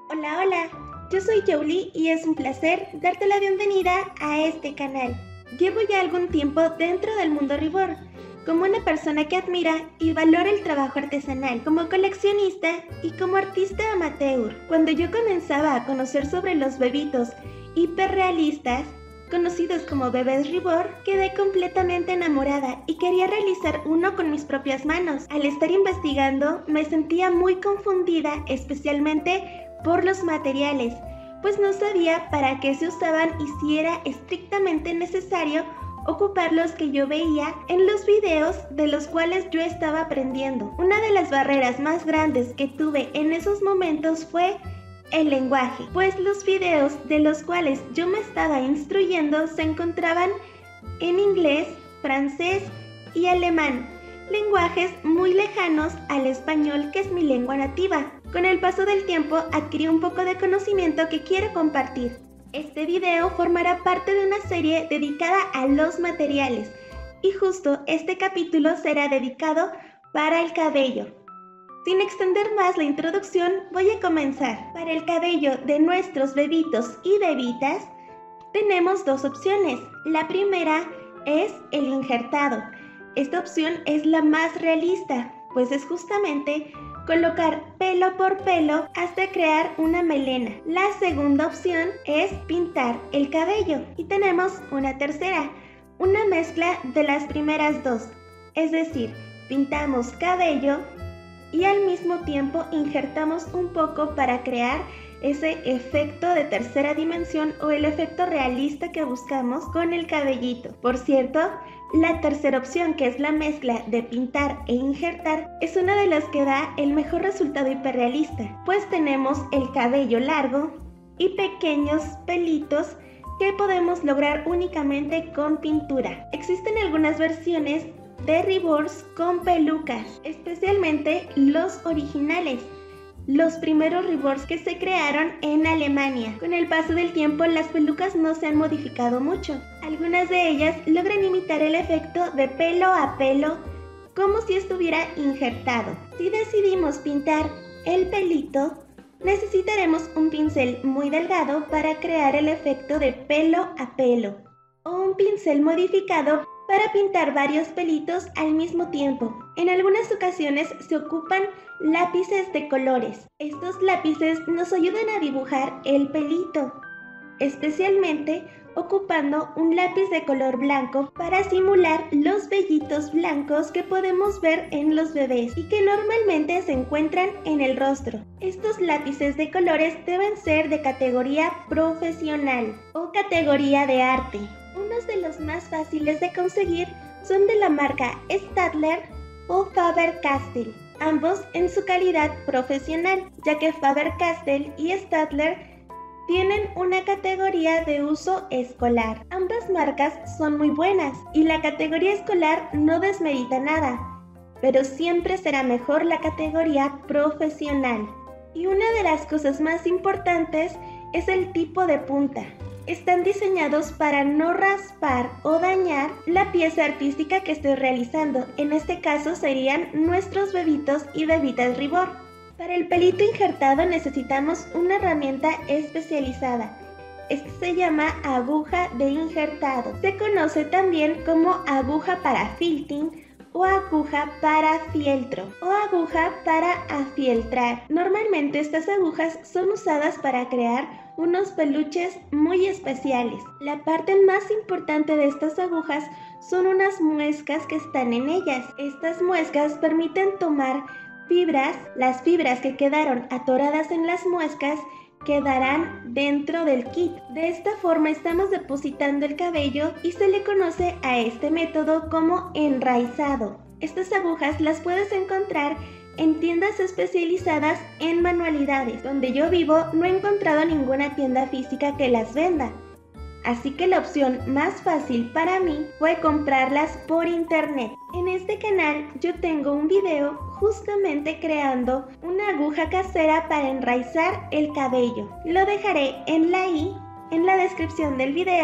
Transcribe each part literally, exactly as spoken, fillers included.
Hola, hola, yo soy Jolie y es un placer darte la bienvenida a este canal. Llevo ya algún tiempo dentro del mundo Reborn, como una persona que admira y valora el trabajo artesanal, como coleccionista y como artista amateur. Cuando yo comenzaba a conocer sobre los bebitos hiperrealistas, conocidos como bebés Reborn, quedé completamente enamorada y quería realizar uno con mis propias manos. Al estar investigando, me sentía muy confundida, especialmente por los materiales, pues no sabía para qué se usaban y si era estrictamente necesario ocupar los que yo veía en los videos de los cuales yo estaba aprendiendo. Una de las barreras más grandes que tuve en esos momentos fue el lenguaje, pues los videos de los cuales yo me estaba instruyendo se encontraban en inglés, francés y alemán, lenguajes muy lejanos al español, que es mi lengua nativa. Con el paso del tiempo adquirí un poco de conocimiento que quiero compartir. Este video formará parte de una serie dedicada a los materiales y justo este capítulo será dedicado para el cabello. Sin extender más la introducción, voy a comenzar. Para el cabello de nuestros bebitos y bebitas tenemos dos opciones. La primera es el injertado. Esta opción es la más realista, pues es justamente colocar pelo por pelo hasta crear una melena. La segunda opción es pintar el cabello. Y tenemos una tercera, una mezcla de las primeras dos. Es decir, pintamos cabello y al mismo tiempo injertamos un poco para crear ese efecto de tercera dimensión o el efecto realista que buscamos con el cabellito. Por cierto, la tercera opción, que es la mezcla de pintar e injertar, es una de las que da el mejor resultado hiperrealista, pues tenemos el cabello largo y pequeños pelitos que podemos lograr únicamente con pintura. Existen algunas versiones de Reborns con pelucas, especialmente los originales, los primeros Reborns que se crearon en Alemania. Con el paso del tiempo, las pelucas no se han modificado mucho. Algunas de ellas logran imitar el efecto de pelo a pelo, como si estuviera injertado. Si decidimos pintar el pelito, necesitaremos un pincel muy delgado para crear el efecto de pelo a pelo, o un pincel modificado para pintar varios pelitos al mismo tiempo. En algunas ocasiones se ocupan lápices de colores. Estos lápices nos ayudan a dibujar el pelito, especialmente ocupando un lápiz de color blanco para simular los vellitos blancos que podemos ver en los bebés y que normalmente se encuentran en el rostro. Estos lápices de colores deben ser de categoría profesional o categoría de arte. Unos de los más fáciles de conseguir son de la marca Staedtler o Faber-Castell, ambos en su calidad profesional, ya que Faber-Castell y Staedtler tienen una categoría de uso escolar. Ambas marcas son muy buenas y la categoría escolar no desmerita nada, pero siempre será mejor la categoría profesional. Y una de las cosas más importantes es el tipo de punta. Están diseñados para no raspar o dañar la pieza artística que estoy realizando. En este caso serían nuestros bebitos y bebitas Reborn. Para el pelito injertado necesitamos una herramienta especializada. Esta se llama aguja de injertado. Se conoce también como aguja para filtring o aguja para fieltro o aguja para afieltrar. Normalmente estas agujas son usadas para crear unos peluches muy especiales. La parte más importante de estas agujas son unas muescas que están en ellas. Estas muescas permiten tomar fibras, las fibras que quedaron atoradas en las muescas quedarán dentro del kit. De esta forma estamos depositando el cabello y se le conoce a este método como enraizado. Estas agujas las puedes encontrar en tiendas especializadas en manualidades. Donde yo vivo no he encontrado ninguna tienda física que las venda, así que la opción más fácil para mí fue comprarlas por internet. En este canal yo tengo un video justamente creando una aguja casera para enraizar el cabello. Lo dejaré en la i en la descripción del video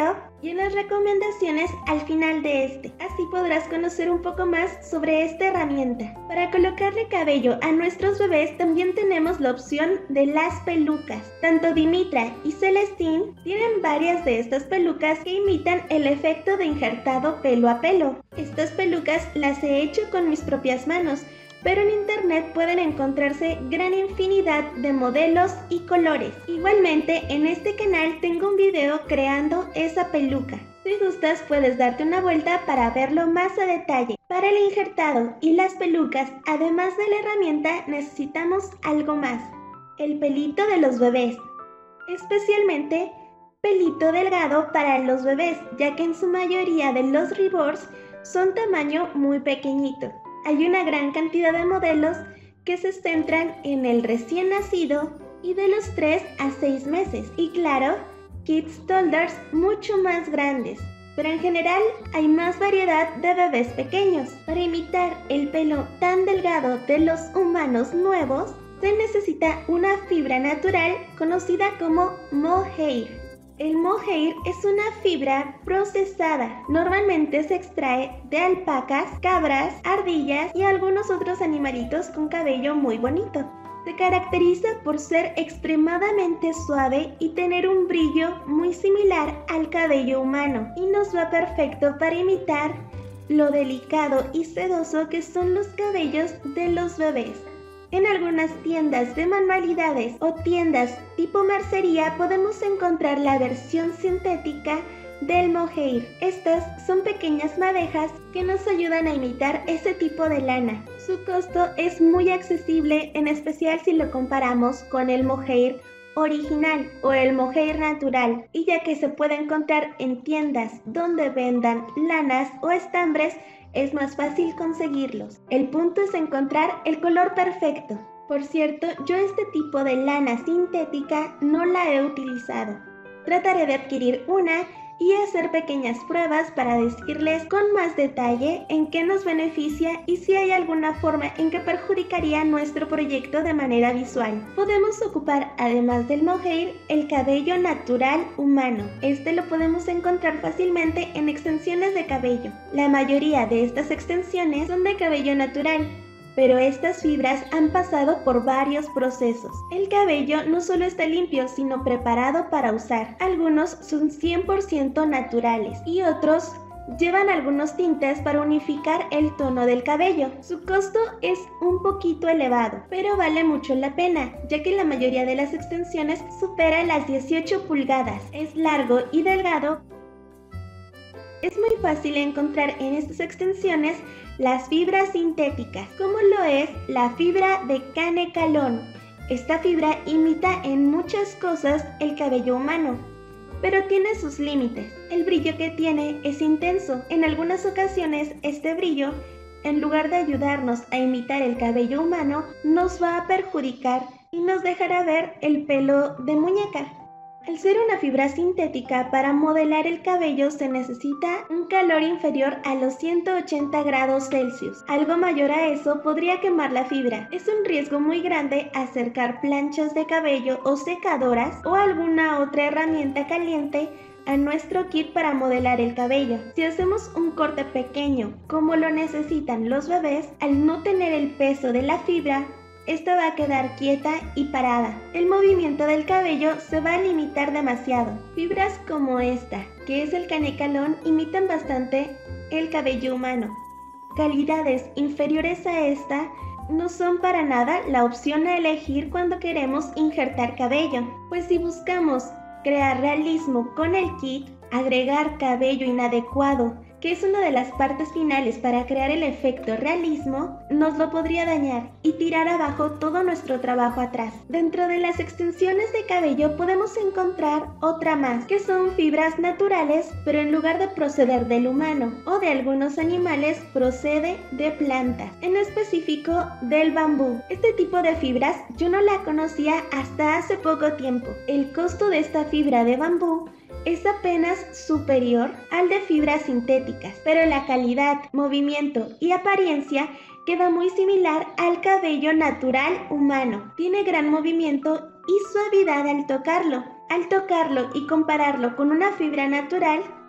y en las recomendaciones al final de este. Así podrás conocer un poco más sobre esta herramienta. Para colocarle cabello a nuestros bebés también tenemos la opción de las pelucas. Tanto Dimitra y Celestine tienen varias de estas pelucas que imitan el efecto de injertado pelo a pelo. Estas pelucas las he hecho con mis propias manos, pero en internet pueden encontrarse gran infinidad de modelos y colores. Igualmente, en este canal tengo un video creando esa peluca. Si gustas, puedes darte una vuelta para verlo más a detalle. Para el injertado y las pelucas, además de la herramienta, necesitamos algo más: el pelito de los bebés. Especialmente pelito delgado para los bebés, ya que en su mayoría de los reborns son tamaño muy pequeñito. Hay una gran cantidad de modelos que se centran en el recién nacido y de los tres a seis meses. Y claro, kids toddlers mucho más grandes. Pero en general hay más variedad de bebés pequeños. Para imitar el pelo tan delgado de los humanos nuevos, se necesita una fibra natural conocida como mohair. El mohair es una fibra procesada. Normalmente se extrae de alpacas, cabras, ardillas y algunos otros animalitos con cabello muy bonito. Se caracteriza por ser extremadamente suave y tener un brillo muy similar al cabello humano, y nos va perfecto para imitar lo delicado y sedoso que son los cabellos de los bebés. En algunas tiendas de manualidades o tiendas tipo mercería podemos encontrar la versión sintética del mohair. Estas son pequeñas madejas que nos ayudan a imitar ese tipo de lana. Su costo es muy accesible, en especial si lo comparamos con el mohair original o el mohair natural, y ya que se puede encontrar en tiendas donde vendan lanas o estambres, es más fácil conseguirlos. El punto es encontrar el color perfecto. Por cierto, yo este tipo de lana sintética no la he utilizado. Trataré de adquirir una y hacer pequeñas pruebas para decirles con más detalle en qué nos beneficia y si hay alguna forma en que perjudicaría nuestro proyecto de manera visual. Podemos ocupar, además del mohair, el cabello natural humano. Este lo podemos encontrar fácilmente en extensiones de cabello. La mayoría de estas extensiones son de cabello natural, pero estas fibras han pasado por varios procesos. El cabello no solo está limpio, sino preparado para usar. Algunos son cien por ciento naturales y otros llevan algunos tintes para unificar el tono del cabello. Su costo es un poquito elevado, pero vale mucho la pena, ya que la mayoría de las extensiones supera las dieciocho pulgadas. Es largo y delgado. Es muy fácil encontrar en estas extensiones las fibras sintéticas, como lo es la fibra de Canecalón. Esta fibra imita en muchas cosas el cabello humano, pero tiene sus límites. El brillo que tiene es intenso. En algunas ocasiones este brillo, en lugar de ayudarnos a imitar el cabello humano, nos va a perjudicar y nos dejará ver el pelo de muñeca. Al ser una fibra sintética, para modelar el cabello se necesita un calor inferior a los ciento ochenta grados Celsius. Algo mayor a eso podría quemar la fibra. Es un riesgo muy grande acercar planchas de cabello o secadoras o alguna otra herramienta caliente a nuestro kit para modelar el cabello. Si hacemos un corte pequeño, como lo necesitan los bebés, al no tener el peso de la fibra, esta va a quedar quieta y parada. El movimiento del cabello se va a limitar demasiado. Fibras como esta, que es el Canecalón, imitan bastante el cabello humano. Calidades inferiores a esta no son para nada la opción a elegir cuando queremos injertar cabello, pues si buscamos crear realismo con el kit, agregar cabello inadecuado, que es una de las partes finales para crear el efecto realismo, nos lo podría dañar y tirar abajo todo nuestro trabajo atrás. Dentro de las extensiones de cabello podemos encontrar otra más, que son fibras naturales, pero en lugar de proceder del humano o de algunos animales, procede de plantas, en específico del bambú. Este tipo de fibras yo no la conocía hasta hace poco tiempo. El costo de esta fibra de bambú es apenas superior al de fibras sintéticas, pero la calidad, movimiento y apariencia queda muy similar al cabello natural humano. Tiene gran movimiento y suavidad al tocarlo. Al tocarlo y compararlo con una fibra natural,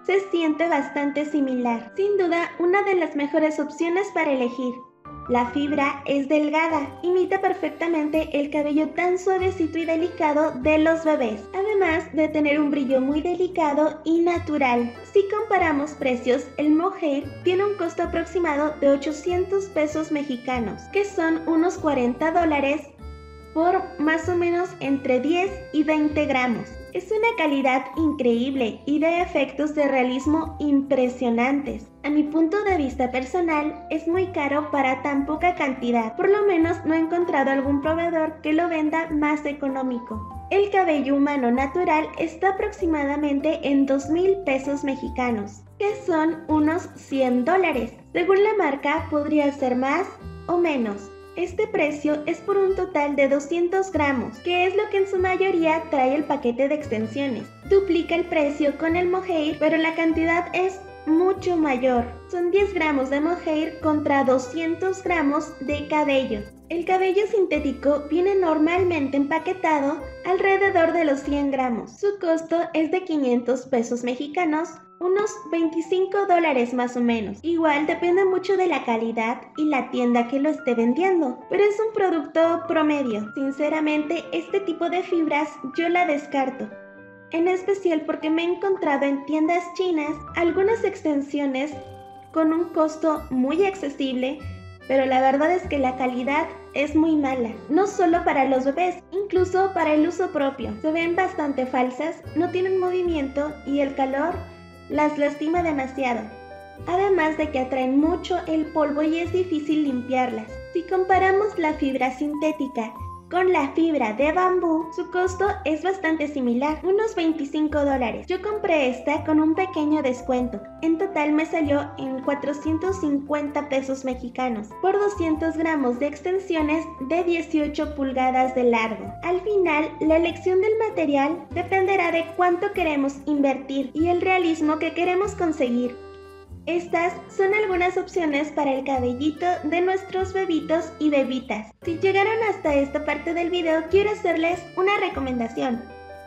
se siente bastante similar. Sin duda, una de las mejores opciones para elegir. La fibra es delgada, imita perfectamente el cabello tan suavecito y delicado de los bebés, además de tener un brillo muy delicado y natural. Si comparamos precios, el mohair tiene un costo aproximado de ochocientos pesos mexicanos, que son unos cuarenta dólares por más o menos entre diez y veinte gramos. Es una calidad increíble y de efectos de realismo impresionantes. A mi punto de vista personal, es muy caro para tan poca cantidad. Por lo menos no he encontrado algún proveedor que lo venda más económico. El cabello humano natural está aproximadamente en dos mil pesos mexicanos, que son unos cien dólares. Según la marca, podría ser más o menos. Este precio es por un total de doscientos gramos, que es lo que en su mayoría trae el paquete de extensiones. Duplica el precio con el mohair, pero la cantidad es mucho mayor. Son diez gramos de mohair contra doscientos gramos de cabello. El cabello sintético viene normalmente empaquetado alrededor de los cien gramos. Su costo es de quinientos pesos mexicanos, unos veinticinco dólares más o menos. Igual depende mucho de la calidad y la tienda que lo esté vendiendo, pero es un producto promedio. Sinceramente, este tipo de fibras yo la descarto, en especial porque me he encontrado en tiendas chinas algunas extensiones con un costo muy accesible, pero la verdad es que la calidad es muy mala, no solo para los bebés, incluso para el uso propio. Se ven bastante falsas, no tienen movimiento y el calor las lastima demasiado, además de que atraen mucho el polvo y es difícil limpiarlas. Si comparamos la fibra sintética con la fibra de bambú, su costo es bastante similar, unos veinticinco dólares. Yo compré esta con un pequeño descuento. En total me salió en cuatrocientos cincuenta pesos mexicanos por doscientos gramos de extensiones de dieciocho pulgadas de largo. Al final, la elección del material dependerá de cuánto queremos invertir y el realismo que queremos conseguir. Estas son algunas opciones para el cabellito de nuestros bebitos y bebitas. Si llegaron hasta esta parte del video, quiero hacerles una recomendación.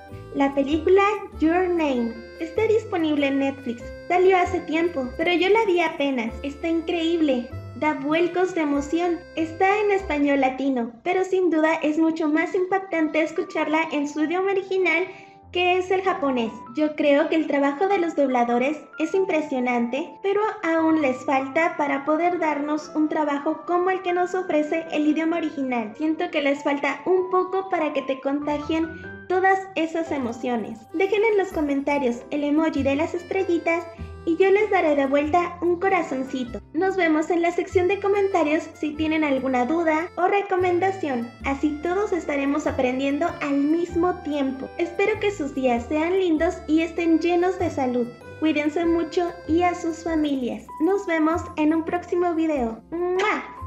La película Your Name está disponible en Netflix. Salió hace tiempo, pero yo la vi apenas. Está increíble, da vuelcos de emoción. Está en español latino, pero sin duda es mucho más impactante escucharla en su idioma original, que es el japonés. Yo creo que el trabajo de los dobladores es impresionante, pero aún les falta para poder darnos un trabajo como el que nos ofrece el idioma original. Siento que les falta un poco para que te contagien todas esas emociones. Dejen en los comentarios el emoji de las estrellitas y yo les daré de vuelta un corazoncito. Nos vemos en la sección de comentarios si tienen alguna duda o recomendación. Así todos estaremos aprendiendo al mismo tiempo. Espero que sus días sean lindos y estén llenos de salud. Cuídense mucho y a sus familias. Nos vemos en un próximo video. ¡Mua!